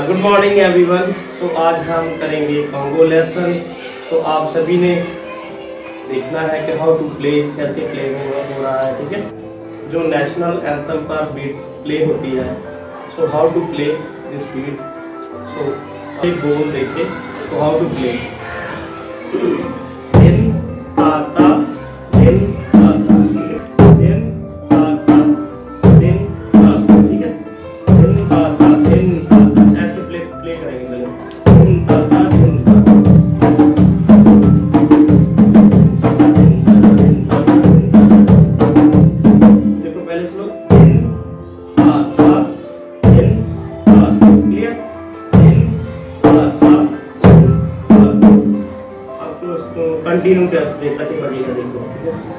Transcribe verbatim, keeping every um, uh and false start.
Good morning everyone. सो आज हम करेंगे कॉन्गो लेसन। तो आप सभी ने देखना है कि हाउ टू प्ले, कैसे प्ले हो रहा है, ठीक है। जो नेशनल एंथम पर बीट प्ले होती है, so how to play this beat. So एक बोल देखे तो हाउ टू प्ले। दिन आता दिन आता, दिन आता दिन आता, ठीक है। दिन आता दिन आता ऐसे प्ले प्ले करेंगे पहले। दिन आता दिन आता, देखो पहले सुनो। दिन आता दिन आता, क्लियर। दिन आता दिन आता। अब तो उसको कंटिन्यू कर ऐसे पढ़िएगा, देखो, ठीक है।